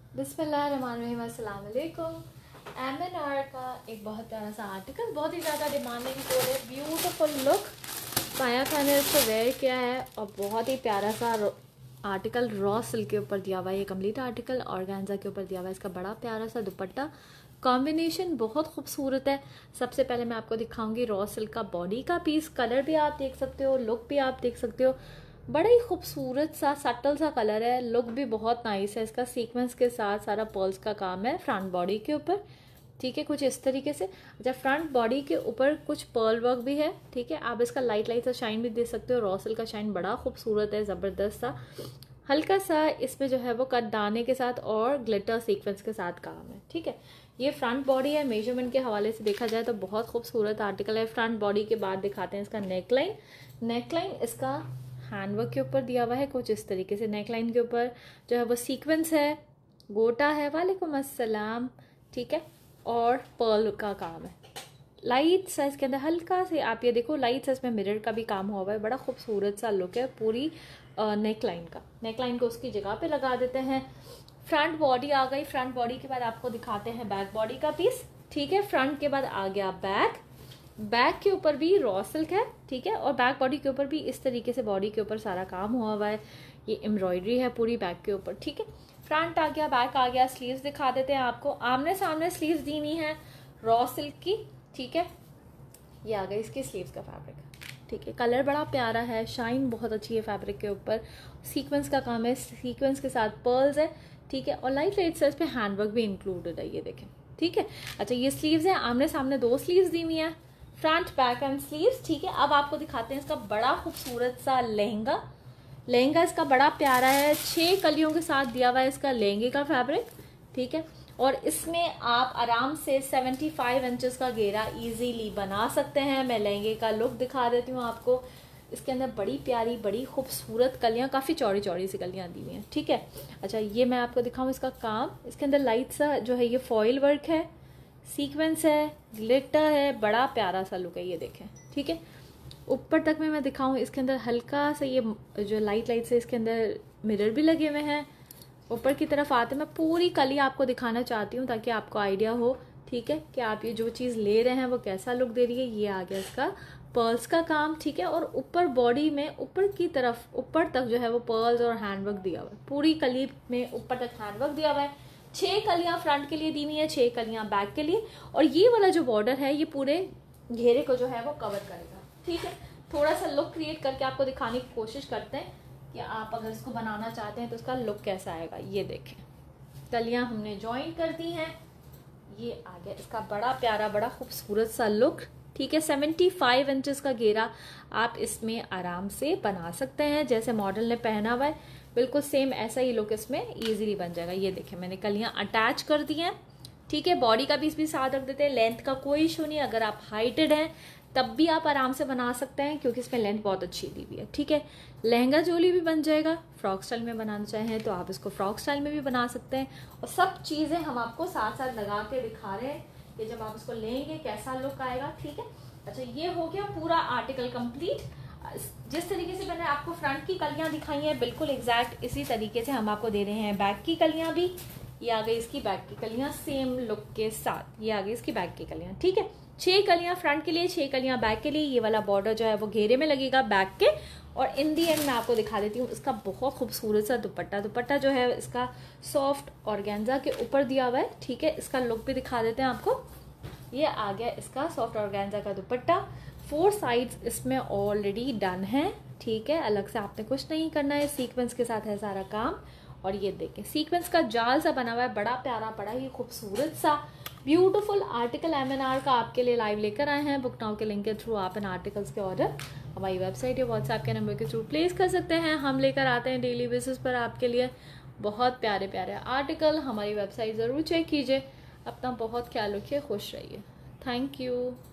बिस्मिल्लाहिर्रहमानिर्रहीम, अस्सलाम वालेकुम। MNR का एक बहुत प्यारा सा आर्टिकल, बहुत ही ज़्यादा डिमांडिंग कोड है। ब्यूटीफुल लुक, पाया खान ने इसको वेयर किया है और बहुत ही प्यारा सा आर्टिकल रॉ सिल्क के ऊपर दिया हुआ है। ये कंप्लीट आर्टिकल ऑर्गेन्जा के ऊपर दिया हुआ है। इसका बड़ा प्यारा सा दुपट्टा, कॉम्बिनेशन बहुत खूबसूरत है। सबसे पहले मैं आपको दिखाऊंगी रॉ सिल्क का बॉडी का पीस। कलर भी आप देख सकते हो, लुक भी आप देख सकते हो। बड़ा ही खूबसूरत सा सटल सा कलर है, लुक भी बहुत नाइस है। इसका सीक्वेंस के साथ सारा पर्ल्स का काम है फ्रंट बॉडी के ऊपर, ठीक है, कुछ इस तरीके से। अच्छा, फ्रंट बॉडी के ऊपर कुछ पर्ल वर्क भी है, ठीक है। आप इसका लाइट लाइट सा शाइन भी दे सकते हो। रॉ सिल्क का शाइन बड़ा खूबसूरत है, ज़बरदस्त सा। हल्का सा इसमें जो है वो कट दाने के साथ और ग्लिटर सीक्वेंस के साथ काम है, ठीक है। ये फ्रंट बॉडी है। मेजरमेंट के हवाले से देखा जाए तो बहुत खूबसूरत आर्टिकल है। फ्रंट बॉडी के बाद दिखाते हैं इसका नेकलाइन। नेकलाइन इसका हैंडवर्क के ऊपर दिया हुआ है कुछ इस तरीके से। नेकलाइन के ऊपर जो है वो सीक्वेंस है, गोटा है, वालेकुम अस्सलाम, ठीक है, और पर्ल का काम है। लाइट साइज के अंदर हल्का से आप ये देखो, लाइट साइज में मिरर का भी काम हुआ है। बड़ा खूबसूरत सा लुक है पूरी नेकलाइन का। नेकलाइन को उसकी जगह पे लगा देते हैं। फ्रंट बॉडी आ गई। फ्रंट बॉडी के बाद आपको दिखाते हैं बैक बॉडी का पीस, ठीक है। फ्रंट के बाद आ गया बैक। बैक के ऊपर भी रॉ सिल्क है, ठीक है, और बैक बॉडी के ऊपर भी इस तरीके से बॉडी के ऊपर सारा काम हुआ है। ये एम्ब्रॉयडरी है पूरी बैक के ऊपर, ठीक है। फ्रंट आ गया, बैक आ गया। स्लीव्स दिखा देते हैं आपको। आमने सामने स्लीव्स दीनी है रॉ सिल्क की, ठीक है। ये आ गई इसकी स्लीव्स का फैब्रिक, ठीक है। कलर बड़ा प्यारा है, शाइन बहुत अच्छी है फैब्रिक के ऊपर। सीक्वेंस का काम है, सीक्वेंस के साथ पर्ल्स है, ठीक है, और लाइट लाइट साइज पे हैंडवर्क भी इंक्लूडेड है, ये देखें, ठीक है। अच्छा, ये स्लीव्स है, आमने सामने दो स्लीव्स दी हुई है, फ्रंट बैक एंड स्लीव्स, ठीक है। अब आपको दिखाते हैं इसका बड़ा खूबसूरत सा लहंगा। लहंगा इसका बड़ा प्यारा है, 6 कलियों के साथ दिया हुआ है इसका लहंगे का फैब्रिक, ठीक है। और इसमें आप आराम से 75 इंचेस का घेरा इजीली बना सकते हैं। मैं लहंगे का लुक दिखा देती हूँ आपको। इसके अंदर बड़ी प्यारी बड़ी खूबसूरत कलियाँ, काफ़ी चौड़ी चौड़ी सी कलियाँ दी हुई हैं, ठीक है। अच्छा, ये मैं आपको दिखाऊँ इसका काम। इसके अंदर लाइट सा जो है ये फॉइल वर्क है, सीक्वेंस है, ग्लिटर है, बड़ा प्यारा सा लुक है, ये देखें, ठीक है। ऊपर तक में मैं दिखाऊँ, इसके अंदर हल्का सा ये जो लाइट लाइट से इसके अंदर मिरर भी लगे हुए हैं। ऊपर की तरफ आते मैं पूरी कली आपको दिखाना चाहती हूँ ताकि आपको आइडिया हो, ठीक है, कि आप ये जो चीज़ ले रहे हैं वो कैसा लुक दे रही है। ये आ गया इसका पर्ल्स का काम, ठीक है। और ऊपर बॉडी में ऊपर की तरफ ऊपर तक जो है वो पर्ल्स और हैंडवर्क दिया हुआ है। पूरी कली में ऊपर तक हैंडवर्क दिया हुआ है। 6 कलियां फ्रंट के लिए दी हुई है, 6 कलियां बैक के लिए। और ये वाला जो बॉर्डर है ये पूरे घेरे को जो है वो कवर करेगा, ठीक है। थोड़ा सा लुक क्रिएट करके आपको दिखाने की कोशिश करते हैं कि आप अगर इसको बनाना चाहते हैं तो इसका लुक कैसा आएगा। ये देखें, कलियां हमने ज्वाइन कर दी हैं। ये आ गया इसका बड़ा प्यारा बड़ा खूबसूरत सा लुक, ठीक है। 75 इंचेस का घेरा आप इसमें आराम से बना सकते हैं। जैसे मॉडल ने पहना हुआ है बिल्कुल सेम ऐसा ही लुक इसमें इजीली बन जाएगा। ये देखें, मैंने कलियां अटैच कर दी हैं, ठीक है। बॉडी का पीस भी साथ रख देते हैं। लेंथ का कोई इशू नहीं, अगर आप हाइटेड हैं तब भी आप आराम से बना सकते हैं क्योंकि इसमें लेंथ बहुत अच्छी दी हुई है, ठीक है। लहंगा चोली भी बन जाएगा। फ्रॉक स्टाइल में बनाना चाहें तो आप इसको फ्रॉक स्टाइल में भी बना सकते हैं। और सब चीज़ें हम आपको साथ साथ लगा के दिखा रहे हैं कि जब आप इसको लेंगे कैसा लुक आएगा, ठीक है। अच्छा, ये हो गया पूरा आर्टिकल कंप्लीट। जिस तरीके से मैंने आपको फ्रंट की कलियां दिखाई हैं बिल्कुल एग्जैक्ट इसी तरीके से हम आपको दे रहे हैं बैक की कलियां भी। ये आ गई इसकी बैक की कलियां सेम लुक के साथ। ये आ गई इसकी बैक की कलियां, ठीक है। 6 कलियां फ्रंट के लिए, 6 कलियां बैक के लिए। ये वाला बॉर्डर जो है वो घेरे में लगेगा बैक के। और इन दी एंड मैं आपको दिखा देती हूँ इसका बहुत खूबसूरत सा दुपट्टा। दुपट्टा जो है इसका सॉफ्ट ऑर्गेन्जा के ऊपर दिया हुआ है, ठीक है। इसका लुक भी दिखा देते हैं आपको। ये आ गया इसका सॉफ्ट ऑर्गेन्जा का दुपट्टा। 4 साइड्स इसमें ऑलरेडी डन है, ठीक है। अलग से आपने कुछ नहीं करना है, सीक्वेंस के साथ है सारा काम। और ये देखें, सीक्वेंस का जाल सा बना हुआ है, बड़ा प्यारा बड़ा ही खूबसूरत सा ब्यूटीफुल आर्टिकल MNR का आपके लिए लाइव लेकर आए हैं। बुक नाउ के लिंक के थ्रू आप इन आर्टिकल्स के ऑर्डर हमारी वेबसाइट या व्हाट्सएप के नंबर के थ्रू प्लेस कर सकते हैं। हम लेकर आते हैं डेली बेसिस पर आपके लिए बहुत प्यारे प्यारे आर्टिकल। हमारी वेबसाइट ज़रूर चेक कीजिए। अपना बहुत ख्याल रखिए, खुश रहिए। Thank you.